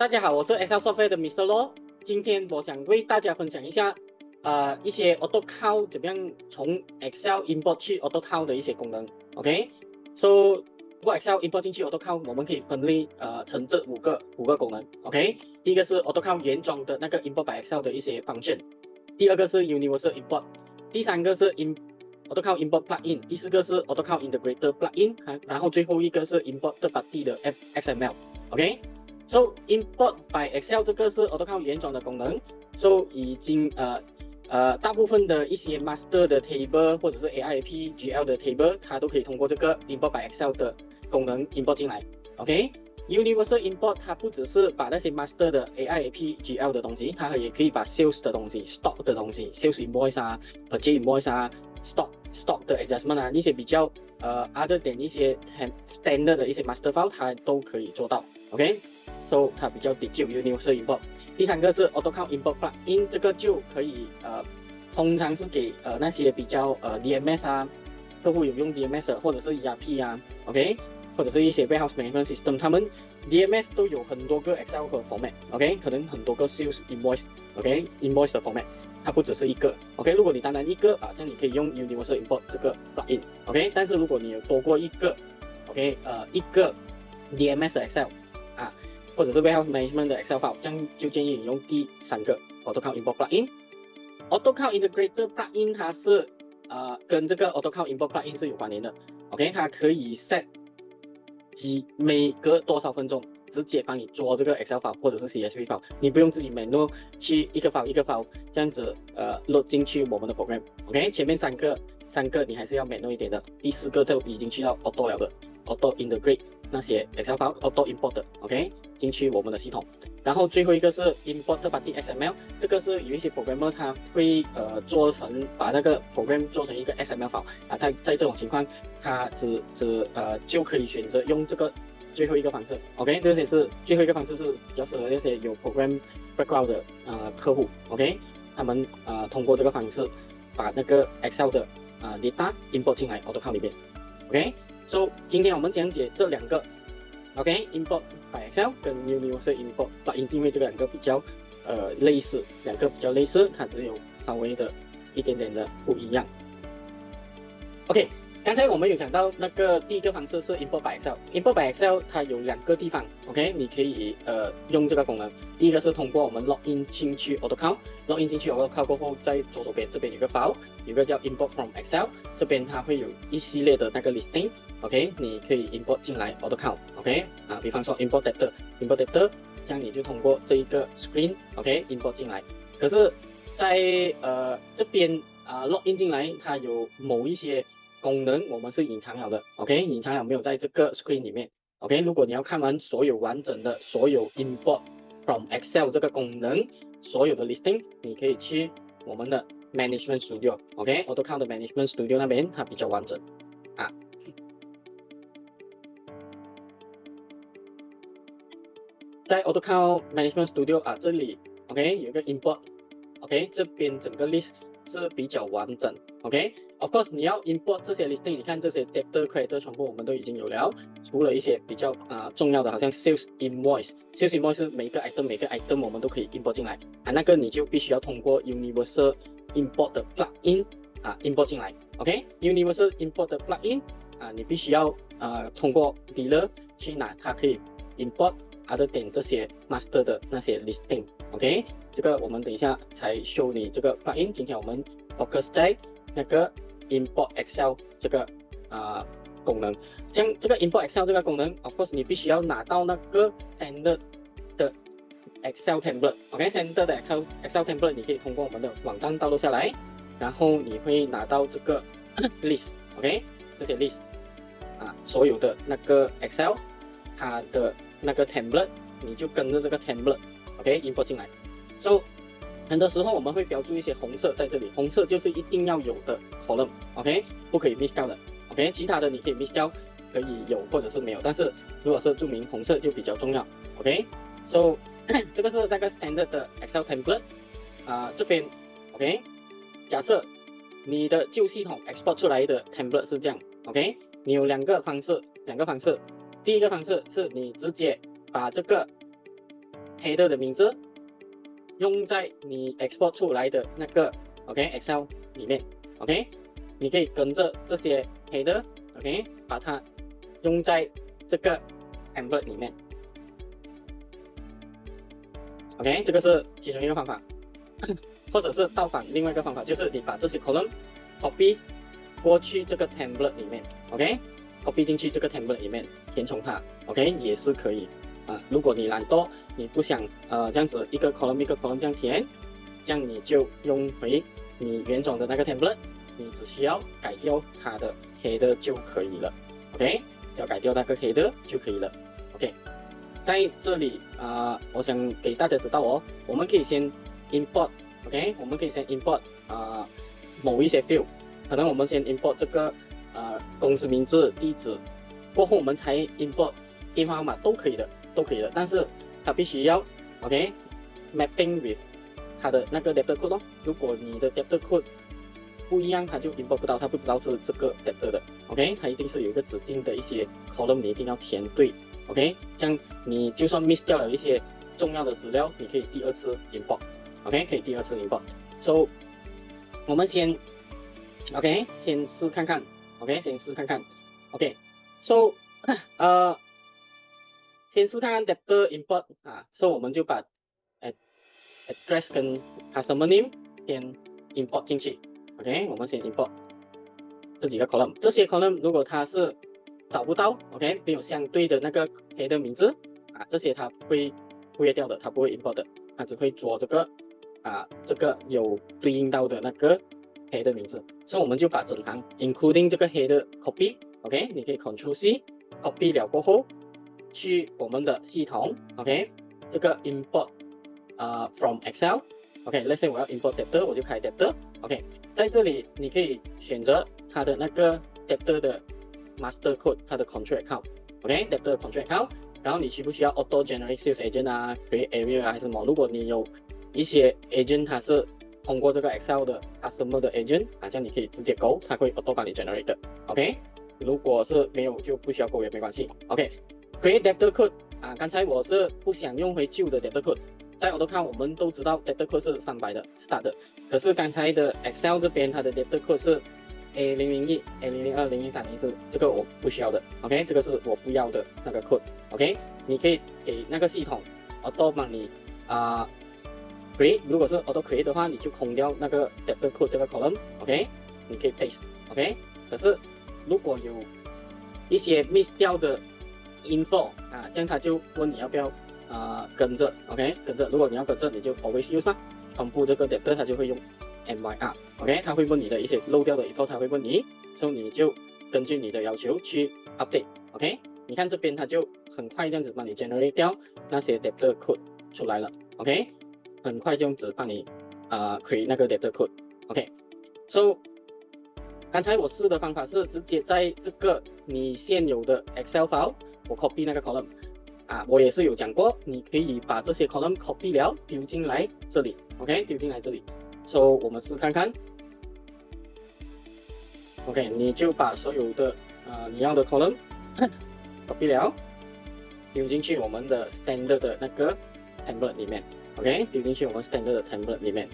大家好，我是 Excel Software 的 Mr. Law。今天我想为大家分享一下，一些 AutoCount 怎么样从 Excel import 去 AutoCount 的一些功能。OK，so 如果 Excel import 进去 AutoCount，我们可以分类成这五个功能。OK，第一个是 AutoCount 原装的那个 import by Excel 的一些 function，第二个是 Universal Import，第三个是AutoCount Import Plugin，第四个是 AutoCount Integrator Plugin，然后最后一个是 Import Third Party 的 XML。OK。So import by Excel 这个是 AutoCount 原装的功能，so 已经大部分的一些 master 的 table 或者是 AIP、GL 的 table， 它都可以通过这个 import by Excel 的功能 import 进来。OK，Universal Import 它不只是把那些 master 的 AIP、GL 的东西，它也可以把 sales 的东西、stock 的东西、sales invoice 啊、purchase invoice 啊、stock 的 adjustment 啊，一些比较other than 一些很 standard 的一些 master file， 它都可以做到。OK。So 它比较 detailed Universal Import。第三个是 AutoCount Import Plugin， 这个就可以通常是给那些比较DMS 啊，客户有用 DMS 或者是 ERP 啊 ，OK， 或者是一些 Warehouse Management System， 他们 DMS 都有很多个 Excel 的 format，OK， 可能很多个 Sales Invoice，OK，Invoice 的 format， 它不只是一个 ，OK， 如果你单单一个这样你可以用 Universal Import 这个 Plugin，OK， 但是如果你有多过一个 ，OK， 一个 DMS 的 Excel。或者是 Warehouse Management 的 Excel file， 这样就建议你用第三个 AutoCount Import Plugin。AutoCount Integrator Plugin 它是跟这个 AutoCount Import Plugin 是有关联的。OK， 它可以 set 每隔多少分钟直接帮你做这个 Excel file 或者是 CSV file， 你不用自己 manual 去一个 file 一个 file 这样子load 进去我们的 program。OK， 前面三个你还是要 manual 一点的，第四个就已经去到 Auto 了的 ，Auto Integrate 那些 Excel file Auto Import 的 OK。进去我们的系统，然后最后一个是 Import Third Party XML， 这个是有一些 programmer 他会把那个 program 做成一个 XML file 在这种情况，他就可以选择用这个最后一个方式。OK， 这些是最后一个方式是比较适合那些有 program background 的客户。OK， 他们通过这个方式把那个 Excel 的data import 进来 AutoCount 里面。OK，so 今天我们讲解这两个。OK，Import by Excel 跟 Universal Import Plugin， 因为这两个比较类似，它只有稍微的一点点的不一样。OK， 刚才我们有讲到那个第一个方式是 Import by Excel。Import by Excel 它有两个地方 ，OK， 你可以用这个功能。第一个是通过我们 login 进去 AutoCount，login 进去 AutoCount 过后，在左手边这边有个 file， 有个叫 Import from Excel， 这边它会有一系列的那个 listing。OK， 你可以 import 进来 AutoCount。OK， 比方说 import data， 这样你就通过这一个 screen，OK，import 进来。可是在这边login 进来，它有某一些功能我们是隐藏了的。OK， 隐藏了没有在这个 screen 里面。OK， 如果你要看完所有完整的所有 import from Excel 这个功能所有的 listing， 你可以去我们的 Management Studio。OK，AutoCount 的 Management Studio 那边它比较完整在 AutoCount Management Studio 这里 OK 有一个 Import。OK， 这边整个 list 是比较完整。OK，Of course 你要 import 这些 listing， 你看这些 debtor creditor 全部我们都已经有了，除了一些比较重要的，好像 Sales Invoice。Sales Invoice 是每个 item 我们都可以 import 进来那个你就必须要通过 Universal Import 的 Plugin import 进来。OK，Universal Import 的 Plugin你必须要通过 dealer 去拿，它可以 import other than 这些 master 的那些 listing。OK， 这个我们等一下才 show 你这个 plugin。今天我们 focus 在那个 import Excel 这个功能。这个 import Excel 这个功能 ，of course 你必须要拿到那个 standard 的 Excel template。OK，standard 的 Excel template 你可以通过我们的网站download下来，然后你会拿到这个list。OK， 这些 list所有的那个 Excel 它的那个 template， 你就跟着这个 template，OK，import 进来。So 很多时候我们会标注一些红色在这里，红色就是一定要有的 column，OK， 不可以 miss 掉的。OK， 其他的你可以 miss 掉，可以有或者是没有，但是如果是注明红色就比较重要。OK，So 这个是那个 standard 的 Excel template，这边 OK， 假设你的旧系统 export 出来的 template 是这样 ，OK， 你有两个方式。第一个方式是你直接把这个 header 的名字用在你 export 出来的那个 Excel 里面 你可以跟着这些 header 把它用在这个 template 里面这个是其中一个方法。或者是倒反，另外一个方法就是你把这些 column copy 过去这个 template 里面，copy 进去这个 template 里面填充它也是可以如果你懒惰，你不想这样子一个 column 一个 column 这样填，这样你就用回你原种的那个 template， 你只需要改掉它的 header 就可以了只要改掉那个 header 就可以了在这里我想给大家知道我们可以先 import我们可以先 import 某一些 field， 可能我们先 import 这个公司名字、地址，过后我们才 import 电话号码都可以的，但是它必须要mapping with 它的那个 debtor code 如果你的 debtor code 不一样，它就 import 不到，它不知道是这个 debtor 的它一定是有一个指定的一些 column 你一定要填对这样你就算 miss 掉了一些重要的资料，你可以第二次 import可以第二次 import。 So 我们先先试看看先试看看So 先试看看 debtor import So 我们就把 address 跟 customer name 先 import 进去我们先 import 这几个 column， 这些 column 如果它是找不到没有相对的那个 header 名字这些它会忽略掉的，它不会 import 的，它只会做这个这个有对应到的那个 header 名字，所以我们就把整行 including 这个 header copy 你可以 Ctrl C copy 了过后去我们的系统这个 import from Excel let's say 我要 import debtor， 我就开 debtor在这里你可以选择它的那个 debtor 的 master code， 它的 control account debtor control account， 然后你需不需要 auto generate sales agent create area 还是什么，如果你有一些 agent 它是通过这个 Excel 的 customer 的 agent 这样你可以直接勾，它会 auto 帮你 generate 的如果是没有就不需要勾也没关系create debtor code 刚才我是不想用回旧的 debtor code， 在 AutoCount 我们都知道 debtor code 是300的 start 的，可是刚才的 Excel 这边它的 debtor code 是 A001、A002、013、04，这个我不需要的这个是我不要的那个 code你可以给那个系统 auto 帮你create， 如果是 auto create 的话，你就空掉那个 debtor code 这个 column你可以 paste可是如果有一些 miss 掉的 info 这样他就问你要不要跟着跟着，如果你要跟着你就 always use 重复这个 debtor 他就会用 MYR他会问你的一些漏掉的 info， 他会问你，所以你就根据你的要求去 update你看这边他就很快这样子帮你 generate 掉那些 debtor code 出来了很快这样子帮你create 那个 debtor code so 刚才我试的方法是直接在这个你现有的 Excel file 我 copy 那个 column我也是有讲过，你可以把这些 column copy 了丢进来这里丢进来这里so 我们试看看你就把所有的你要的 column copy 了丢进去我们的 standard 的那个 template 里面丢进去我们 standard 的 template 里面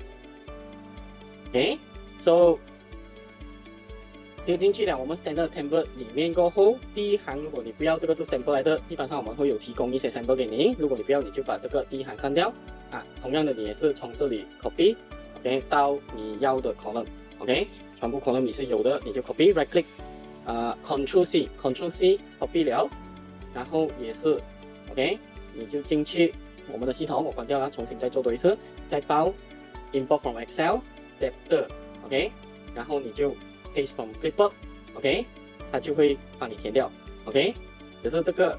so 丢进去了我们 standard template 里面过后，第一行如果你不要，这个是 sample 来的，一般上我们会有提供一些 sample 给你，如果你不要你就把这个第一行删掉同样的你也是从这里 copy到你要的 column全部 column 你是有的，你就 copy right click Ctrl C copy 了，然后也是你就进去我们的系统，我关掉了，重新再做多一次，再包 import from Excel debtor 然后你就 paste from clipboard 它就会帮你填掉只是这个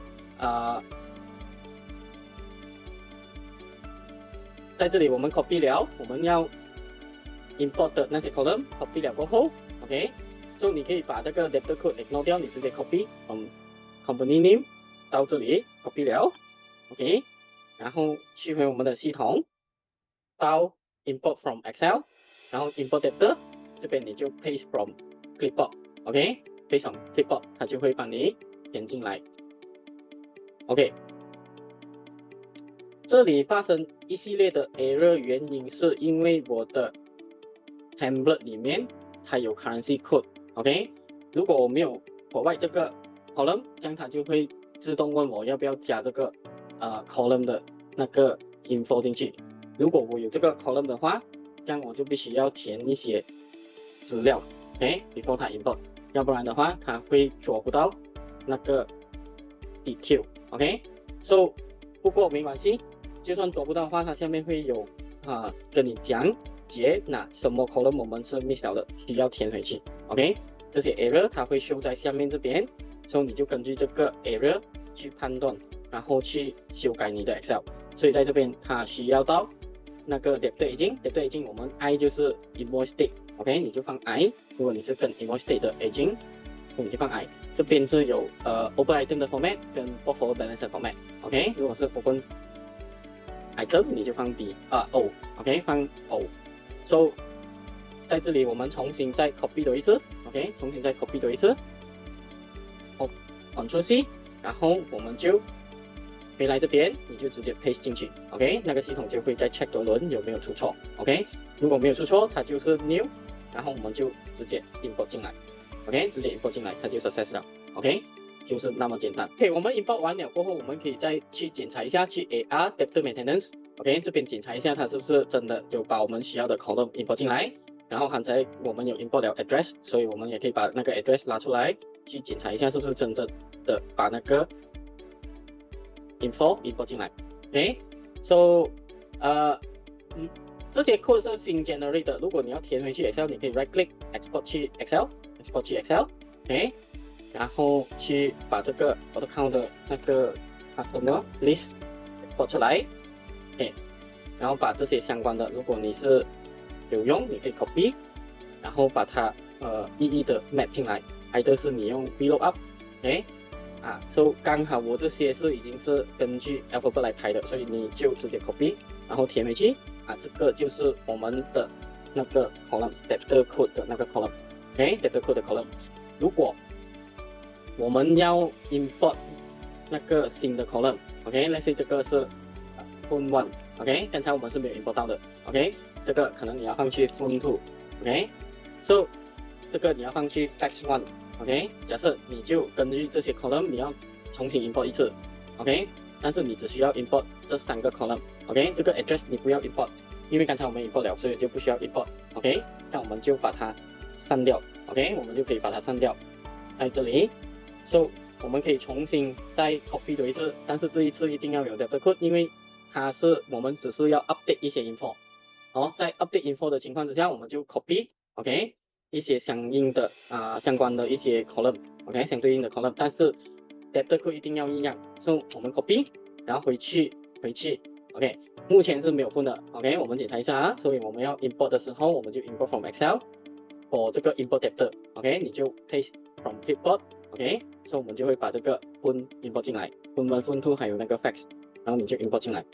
在这里我们 copy 了，我们要 import 的那些 column copy 了过后所以你可以把这个 debtor code ignore 掉，你直接 copy from company name 到这里 copy 了然后去回我们的系统到 import from Excel， 然后 import debtor 这边你就 paste from clipboard paste from clipboard 它就会帮你填进来这里发生一系列的 error 原因是因为我的 template 里面它有 currency code，OK？如果我没有provide这个 column， 这样它就会自动问我要不要加这个column 的那个 info 进去。如果我有这个 column 的话，这样我就必须要填一些资料 ，OK？before 它 import， 要不然的话它会抓不到那个 detail，OK？So 不过没关系，就算抓不到的话，它下面会有跟你讲解什么 column 我们是 miss 了的，需要填回去 ，OK？ 这些 error 它会 show 在下面这边，所以你就根据这个 error 去判断，然后去修改你的 Excel。所以在这边它需要到那个 debtor aging，我们 I 就是 invoice date，OK？ 你就放 I。如果你是跟 invoice date 的 aging， 你就放 I。这边是有open item 的 format 跟 portfolio balance 的 format，OK？ 如果是 open item 你就放 O，OK？ 放 O。So 在这里我们重新再 copy 多一次 ，OK？ 重新再 copy 多一次 ，Ctrl C， 然后我们就回来这边，你就直接 paste 进去 ，OK？ 那个系统就会再 check 多轮有没有出错 ，OK？ 如果没有出错，它就是 new， 然后我们就直接 import 进来 ，OK？ 直接 import 进来，它就 success 了 ，OK？ 就是那么简单。OK， 我们 import 完了过后，我们可以再去检查一下，去 AR debtor maintenance。OK， 这边检查一下它是不是真的有把我们需要的 column import 进来，然后刚才我们有 import 了 address， 所以我们也可以把那个 address 拿出来去检查一下是不是真正的把那个 info import 进来。OK，so 这些 code 是新 generate 的，如果你要填回去 Excel， 你可以 right click export 去 Excel，export 去 Excel，OK， 然后去把这个 auto count 的那个 customer list export 出来。OK， 然后把这些相关的，如果你是有用，你可以 copy， 然后把它一一的 map 进来。either 是你用 VLOOKUP，OK， so 刚好我这些是已经是根据 alphabet 来排的，所以你就直接 copy， 然后填回去。这个就是我们的那个 column debtor code 的那个 column，OK，debtor code 的 column。如果我们要 import 那个新的 column，OK，let's say 这个是phone one，OK， 刚才我们是没有 import 到的 ，OK， 这个可能你要放去 phone two，OK，so 这个你要放去 fax one，OK， 假设你就根据这些 column 你要重新 import 一次 ，OK， 但是你只需要 import 这3个 column，OK， 这个 address 你不要 import， 因为刚才我们 import 了，所以就不需要 import，OK， 那我们就把它删掉 ，OK， 我们就可以把它删掉，在这里 ，so 我们可以重新再 copy 多一次，但是这一次一定要有 debtor code， 因为它是我们只是要 update 一些 info， 在 update info 的情况之下，我们就 copy，OK， 一些相应的相关的一些 column，OK， 相对应的 column， 但是 debtor code 一定要一样，所以我们 copy， 然后回去 ，OK， 目前是没有分的 ，OK， 我们检查一下所以我们要 import 的时候，我们就 import from Excel， for 这个 import debtor，OK， 你就 paste from clipboard，OK， 所以我们就会把这个 phone import 进来 ，phone one phone two 还有那个 fax， 然后你就 import 进来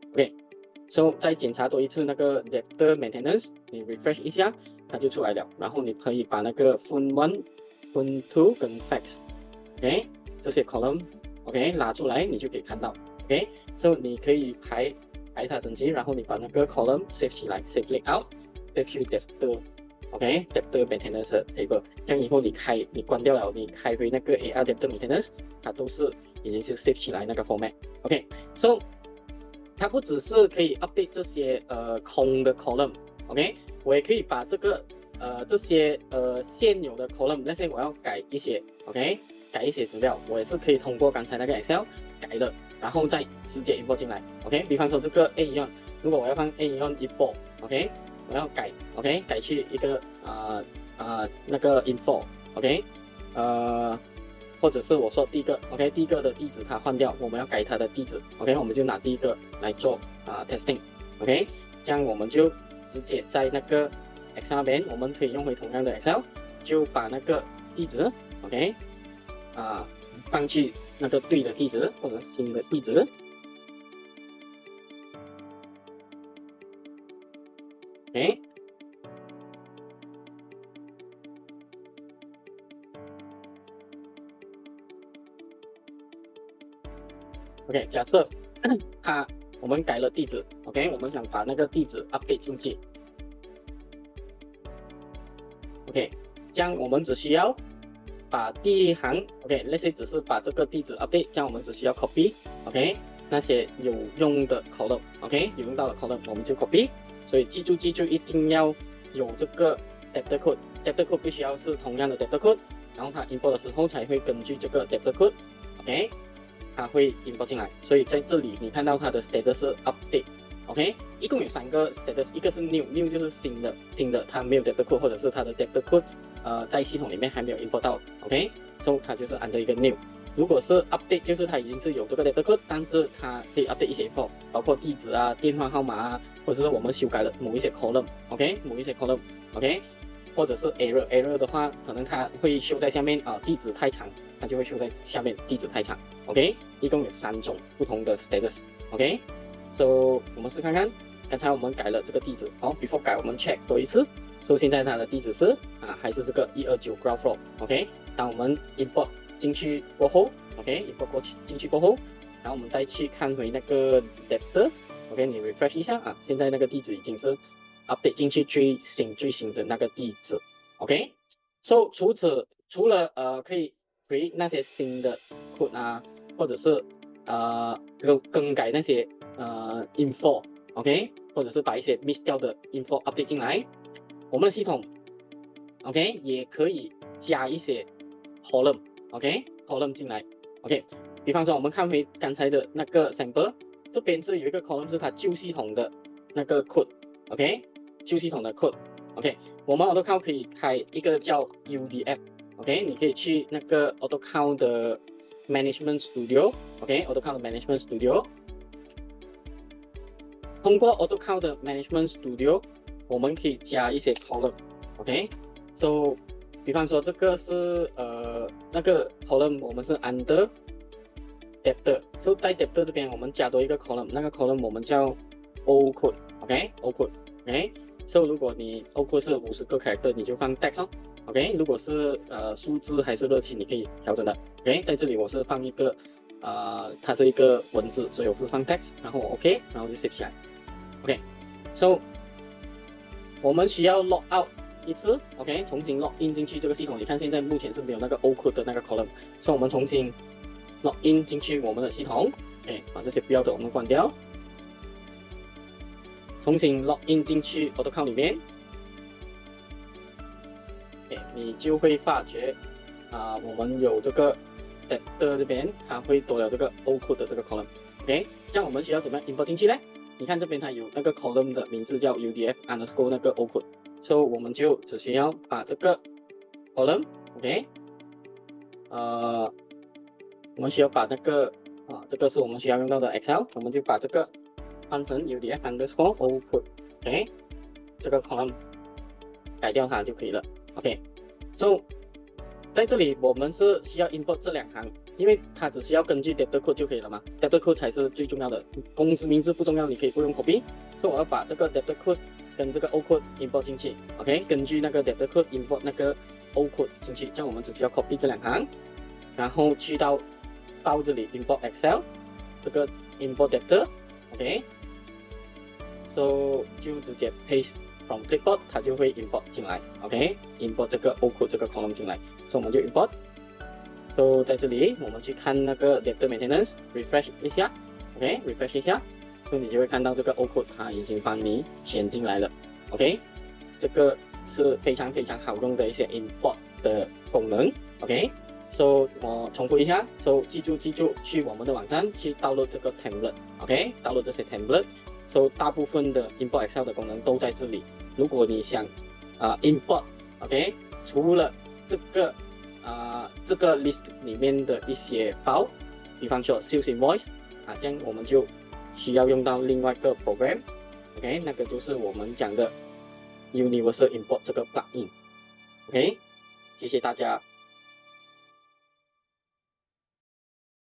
，OK，so 再检查多一次那个 debtor maintenance， 你 refresh 一下。它就出来了，然后你可以把那个 phone one、phone two 跟 fax，OK， 这些 column，OK 拿出来，你就可以看到 ，OK，so 你可以排它整齐，然后你把那个 column save 起来 ，save layout，save 去 debtor，OK，debtor maintenance table， 这样以后你关掉了，你开回那个 AR debtor maintenance， 它都是已经是 save 起来那个 format，OK，so 它不只是可以 update 这些空的 column，OK。我也可以把这个这些现有的 column， 那些我要改一些 ，OK， 改一些资料，我也是可以通过刚才那个 Excel 改的，然后再直接 import 进来 ，OK。比方说这个 A1， 如果我要放 A1 import，OK， 我要改 ，OK， 改去一个那个 info，OK， 或者是我说第一个 ，OK， 第一个的地址它换掉，我们要改它的地址 ，OK， 我们就拿第一个来做testing，OK， 这样我们就直接在那个 Excel 那边，我们可以用回同样的 Excel， 就把那个地址 ，OK， 放去那个对的地址或者新的地址 ，OK， OK， 假设它我们改了地址 ，OK， 我们想把那个地址 update 进去 ，OK， 这样我们只需要把第一行 ，OK， 那些只是把这个地址 update， 这样我们只需要 copy，OK， 那些有用的 column，OK， 有用到的 column 我们就 copy， 所以记住一定要有这个 debtor code，debtor code 必须要是同样的 debtor code， 然后它 import 的时候才会根据这个 debtor code，OK， 它会 import 进来，所以在这里你看到它的 status 是 update，OK， 一共有3个 status， 一个是 new 就是新的，它没有 debtor code， 或者是它的 debtor code 在系统里面还没有 import 到 ，OK， 所以它就是 under 一个 new。如果是 update， 就是它已经是有这个 debtor code， 但是它可以 update 一些 info， 包括地址啊、电话号码啊，或者是我们修改了某一些 column，OK， 某一些 column，OK， 或者是 error 的话，可能它会修在下面地址太长，它就会修在下面地址太长 ，OK， 一共有3种不同的 status，OK，so 我们试看看，刚才我们改了这个地址，好 ，before 改我们 check 多一次。所以现在它的地址是还是这个129 ground floor，OK。当我们 import 进去过后 ，OK，import 进去过后，然后我们再去看回那个 debtor，OK， 你 refresh 一下现在那个地址已经是 update 进去最新的那个地址 ，OK。So 除了可以 create 那些新的 code 或者是更改那些info，OK， 或者是把一些 miss 掉的 info update 进来。我们的系统 ，OK， 也可以加一些 column，OK，column 进来 ，OK。比方说，我们看回刚才的那个 sample， 这边是有一个 column 是它旧系统的那个 code，OK， 旧系统的 code，OK。我们 AutoCount 可以开一个叫 UDF，OK， 你可以去那个 AutoCount 的 Management Studio，OK，AutoCount 的 Management Studio， 通过 AutoCount 的 Management Studio。我们可以加一些 column，OK，so 比方说这个是那个 column 我们是 under debtor，so 在 debtor 这边我们加多一个 column， 那个 column 我们叫 old code，OK，old code，OK，so 如果你 old code 是50个 character， 你就放 text OK， 如果是数字还是热情，你可以调整的 ，OK， 在这里我是放一个它是一个文字，所以我是放 text， 然后 OK， 然后就 save 起来 ，OK，so 我们需要 log out 一次 ，OK， 重新 log in 进去这个系统。你看现在目前是没有那个 old code 的那个 column， 所以我们重新 log in 进去我们的系统，把这些不要的我们关掉，重新 log in 进去 AutoCount 里面，你就会发觉我们有这个 debtor 这边它会多了这个 old code 的这个 column，OK， 这样我们需要怎么样 import 进去呢？你看这边它有那个 column 的名字叫 UDF underscore 那个 old code， 所以我们就只需要把这个 column，OK， 我们需要把那个这个是我们需要用到的 Excel， 我们就把这个换成 UDF underscore old code，OK， 这个 column 改掉它就可以了 ，OK，so 在这里我们是需要 import 这2行。因为它只需要根据 debtor code 就可以了嘛 ，debtor code 才是最重要的。公司名字不重要，你可以不用 copy。所以我要把这个 debtor code 跟这个 old code import 进去 ，OK， 根据那个 debtor code import 那个 old code 进去，这样我们只需要 copy 这2行，然后去到这里 import Excel， 这个 import debtor，OK，so 就直接 paste from clipboard， 它就会 import 进来 ，OK，import 这个 old code 这个 column 进来，所以我们就 import。So 在这里，我们去看那个 debtor maintenance，refresh 一下 ，OK，refresh 一下，所以你就会看到这个 old code 它已经帮你填进来了 ，OK， 这个是非常好用的一些 import 的功能 ，OK，so 我重复一下 ，so 记住，去我们的网站去 download 这个 template，OK，download 这些 template，so 大部分的 import Excel 的功能都在这里。如果你想import，OK， 除了这个 list 里面的一些包，比方说 sales invoice 这样我们就需要用到另外一个 program，OK， 那个就是我们讲的 Universal Import 这个 plugin，OK， 谢谢大家。